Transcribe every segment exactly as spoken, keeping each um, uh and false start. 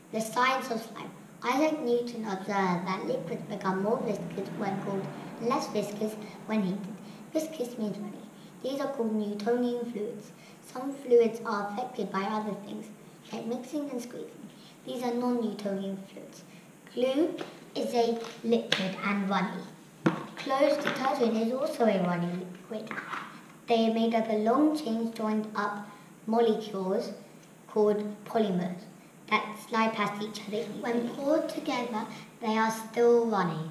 The science of slime. Isaac Newton observed that liquids become more viscous when cooled and less viscous when heated. Viscous means runny. These are called Newtonian fluids. Some fluids are affected by other things, like mixing and squeezing. These are non-Newtonian fluids. Glue is a liquid and runny. Clothes detergent is also a runny liquid. They are made up of long chains joined up molecules called polymers that slide past each other. When poured together, they are still runny.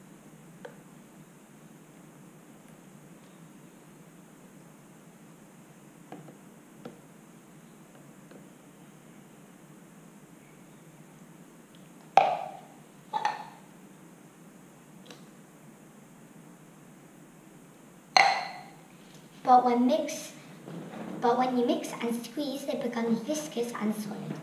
But when mix, but when you mix and squeeze, it becomes viscous and solid.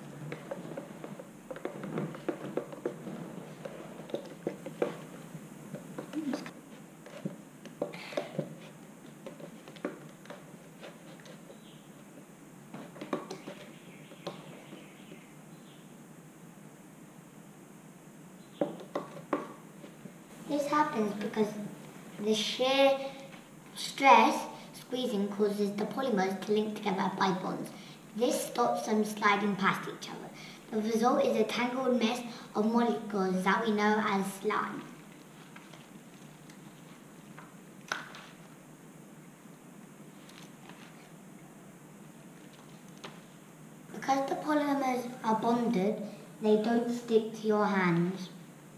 This happens because the shear stress squeezing causes the polymers to link together by bonds. This stops them sliding past each other. The result is a tangled mess of molecules that we know as slime. Because the polymers are bonded, they don't stick to your hands.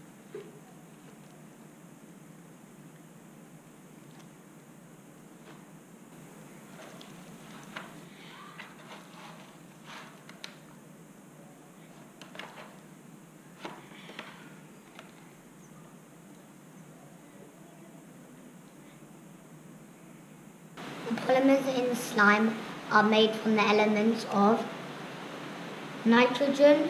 The polymers in slime are made from the elements of nitrogen,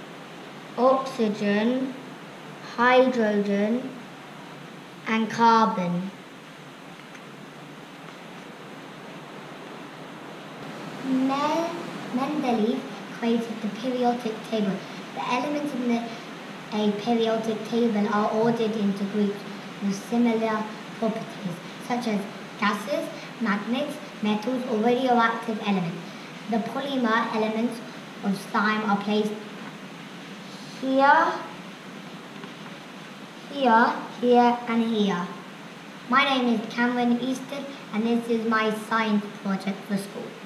oxygen, hydrogen, and carbon. Mendeleev created the periodic table. The elements in the, a periodic table are ordered into groups with similar properties, such as gases, magnets, metals, or radioactive elements. The polymer elements of slime are placed here, here, here, and here. My name is Cameron Easton, and this is my science project for school.